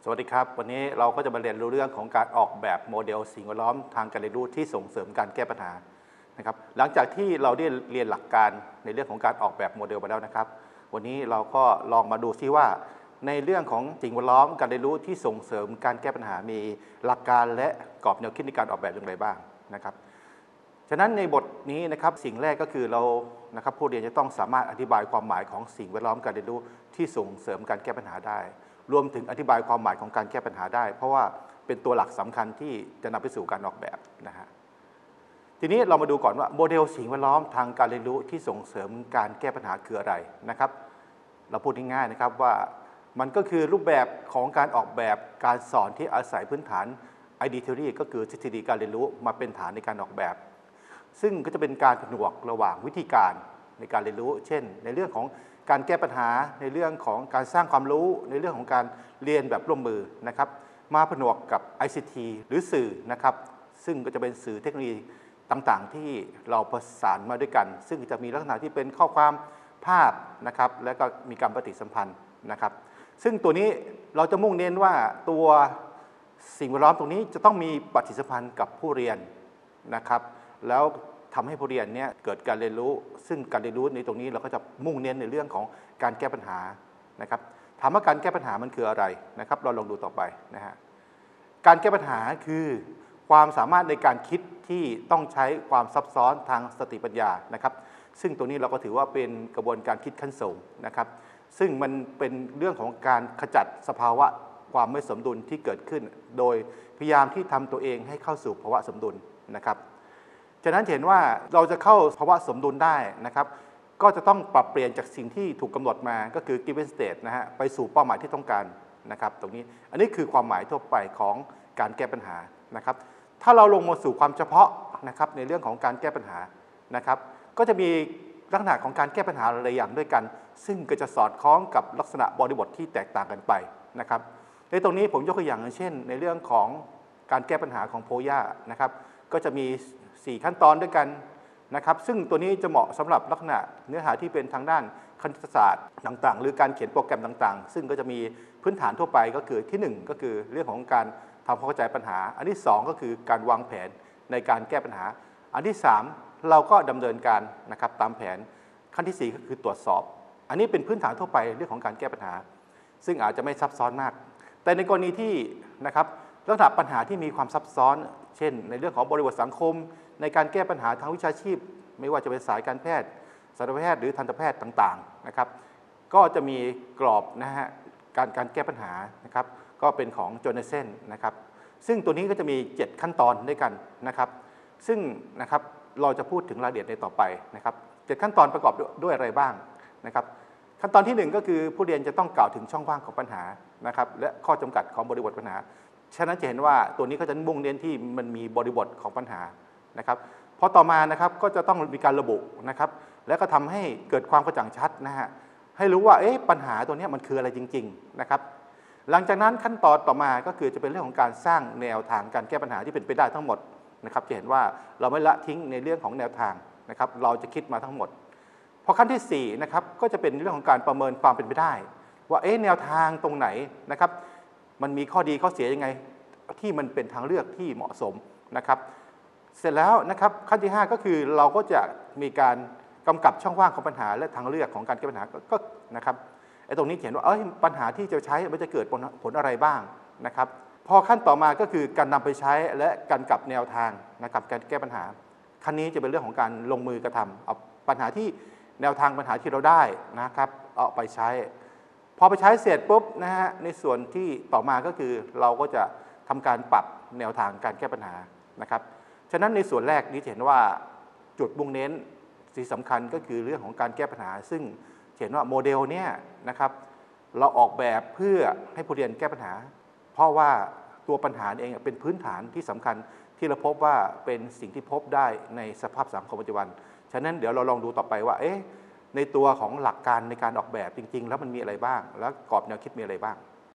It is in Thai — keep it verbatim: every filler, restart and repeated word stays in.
สวัสดีครับวันนี้เราก็จะมาเรียนรู้เรื่องของการออกแบบโมเดลสิ่งแวดล้อมทางการเรียนรู้ที่ส่งเสริมการแก้ปัญหานะครับหลังจากที่เราได้เรียนหลักการในเรื่องของการออกแบบโมเดลไปแล้วนะครับวันนี้เราก็ลองมาดูซิว่าในเรื่องของสิ่งแวดล้อมการเรียนรู้ที่ส่งเสริมการแก้ปัญหามีหลักการและกรอบแนวคิดในการออกแบบอย่างไรบ้างนะครับฉะนั้นในบทนี้นะครับสิ่งแรกก็คือเรานะครับผู้เรียนจะต้องสามารถอธิบายความหมายของสิ่งแวดล้อมการเรียนรู้ที่ส่งเสริมการแก้ปัญหาได้รวมถึงอธิบายความหมายของการแก้ปัญหาได้เพราะว่าเป็นตัวหลักสำคัญที่จะนำไปสู่การออกแบบนะฮะทีนี้เรามาดูก่อนว่าโมเดลสิ่งแวดล้อมทางการเรียนรู้ที่ส่งเสริมการแก้ปัญหาคืออะไรนะครับเราพูดง่ายๆนะครับว่ามันก็คือรูปแบบของการออกแบบการสอนที่อาศัยพื้นฐาน Idea Theory ก็คือทฤษฎีการเรียนรู้มาเป็นฐานในการออกแบบซึ่งก็จะเป็นการผนวกระหว่างวิธีการในการเรียนรู้เช่นในเรื่องของการแก้ปัญหาในเรื่องของการสร้างความรู้ในเรื่องของการเรียนแบบร่วมมือนะครับมาผนวกกับ ไอ ซี ที หรือสื่อนะครับซึ่งก็จะเป็นสื่อเทคโนโลยีต่างๆที่เราประสานมาด้วยกันซึ่งจะมีลักษณะที่เป็นข้อความภาพนะครับและก็มีการปฏิสัมพันธ์นะครับซึ่งตัวนี้เราจะมุ่งเน้นว่าตัวสิ่งแวดล้อมตรงนี้จะต้องมีปฏิสัมพันธ์กับผู้เรียนนะครับแล้วทำให้ผู้เรียนเนี่ยเกิดการเรียนรู้ซึ่งการเรียนรู้ในตรงนี้เราก็จะมุ่งเน้นในเรื่องของการแก้ปัญหานะครับถามว่าการแก้ปัญหามันคืออะไรนะครับเราลองดูต่อไปนะฮะการแก้ปัญหาคือความสามารถในการคิดที่ต้องใช้ความซับซ้อนทางสติปัญญานะครับซึ่งตัวนี้เราก็ถือว่าเป็นกระบวนการคิดขั้นสูงนะครับซึ่งมันเป็นเรื่องของการขจัดสภาวะความไม่สมดุลที่เกิดขึ้นโดยพยายามที่ทำตัวเองให้เข้าสู่ภาวะสมดุลนะครับฉะนั้นเห็นว่าเราจะเข้าภาวะสมดุลได้นะครับก็จะต้องปรับเปลี่ยนจากสิ่งที่ถูกกำหนดมาก็คือ given state นะฮะไปสู่เป้าหมายที่ต้องการนะครับตรงนี้อันนี้คือความหมายทั่วไปของการแก้ปัญหานะครับถ้าเราลงมาสู่ความเฉพาะนะครับในเรื่องของการแก้ปัญหานะครับก็จะมีลักษณะของการแก้ปัญหาหลายอย่างด้วยกันซึ่งก็จะสอดคล้องกับลักษณะบริบทที่แตกต่างกันไปนะครับในตรงนี้ผมยกตัวอย่างเช่นในเรื่องของการแก้ปัญหาของโพย่านะครับก็จะมีสี่ขั้นตอนด้วยกันนะครับซึ่งตัวนี้จะเหมาะสำหรับลักษณะเนื้อหาที่เป็นทางด้านคณิตศาสตร์ต่างๆหรือการเขียนโปรแกรมต่างๆซึ่งก็จะมีพื้นฐานทั่วไปก็คือที่หนึ่งก็คือเรื่องของการทำความเข้าใจปัญหาอันที่สองก็คือการวางแผนในการแก้ปัญหาอันที่สามเราก็ดำเนินการนะครับตามแผนขั้นที่สี่ก็คือตรวจสอบอันนี้เป็นพื้นฐานทั่วไปเรื่องของการแก้ปัญหาซึ่งอาจจะไม่ซับซ้อนมากแต่ในกรณีที่นะครับลักษณะปัญหาที่มีความซับซ้อนเช่นในเรื่องของบริบทสังคมในการแก้ปัญหาทางวิชาชีพไม่ว่าจะเป็นสายการแพทย์สัตวแพทย์หรือทันตแพทย์ต่างๆนะครับก็จะมีกรอบนะฮะการการแก้ปัญหานะครับก็เป็นของโจนาเซนนะครับซึ่งตัวนี้ก็จะมีเจ็ดขั้นตอนด้วยกันนะครับซึ่งนะครับเราจะพูดถึงรายละเอียดในต่อไปนะครับเจ็ดขั้นตอนประกอบด้วยอะไรบ้างนะครับขั้นตอนที่หนึ่งก็คือผู้เรียนจะต้องกล่าวถึงช่องว่างของปัญหานะครับและข้อจำกัดของบริบทปัญหาฉะนั้นจะเห็นว่าตัวนี้ก็จะมุ่งเน้นที่มันมีบริบทของปัญหานะครับพอต่อมานะครับก็จะต้องมีการระบุนะครับและก็ทำให้เกิดความกระจ่างชัดนะฮะให้รู้ว่าเอ๊ะปัญหาตัวนี้มันคืออะไรจริงๆนะครับหลังจากนั้นขั้นตอนต่อมาก็คือจะเป็นเรื่องของการสร้างแนวทางการแก้ปัญหาที่เป็นไปได้ทั้งหมดนะครับจะเห็นว่าเราไม่ละทิ้งในเรื่องของแนวทางนะครับเราจะคิดมาทั้งหมดพอขั้นที่สี่นะครับก็จะเป็นเรื่องของการประเมินความเป็นไปได้ว่าเอ๊ะแนวทางตรงไหนนะครับมันมีข้อดีข้อเสียยังไงที่มันเป็นทางเลือกที่เหมาะสมนะครับเสร็จแล้วนะครับขั้นที่ห้าก็คือเราก็จะมีการกำกับช่องว่างของปัญหาและทางเลือกของการแก้ปัญหาก็นะครับไอ้ตรงนี้เขียนว่าเอ้ยปัญหาที่จะใช้มันจะเกิดผลอะไรบ้างนะครับพอขั้นต่อมาก็คือการนำไปใช้และการกำกับแนวทางนะครับการแก้ปัญหาขั้นนี้จะเป็นเรื่องของการลงมือกระทำเอาปัญหาที่แนวทางปัญหาที่เราได้นะครับเอาไปใช้พอไปใช้เสร็จปุ๊บนะฮะในส่วนที่ต่อมาก็คือเราก็จะทำการปรับแนวทางการแก้ปัญหานะครับฉะนั้นในส่วนแรกนี้เห็นว่าจุดมุ่งเน้นที่สำคัญก็คือเรื่องของการแก้ปัญหาซึ่งเห็นว่าโมเดลเนี่ยนะครับเราออกแบบเพื่อให้ผู้เรียนแก้ปัญหาเพราะว่าตัวปัญหาเองเป็นพื้นฐานที่สำคัญที่เราพบว่าเป็นสิ่งที่พบได้ในสภาพสังคมปัจจุบันฉะนั้นเดี๋ยวเราลองดูต่อไปว่าเอ๊ะในตัวของหลักการในการออกแบบจริงๆแล้วมันมีอะไรบ้างแล้วกรอบแนวคิดมีอะไรบ้าง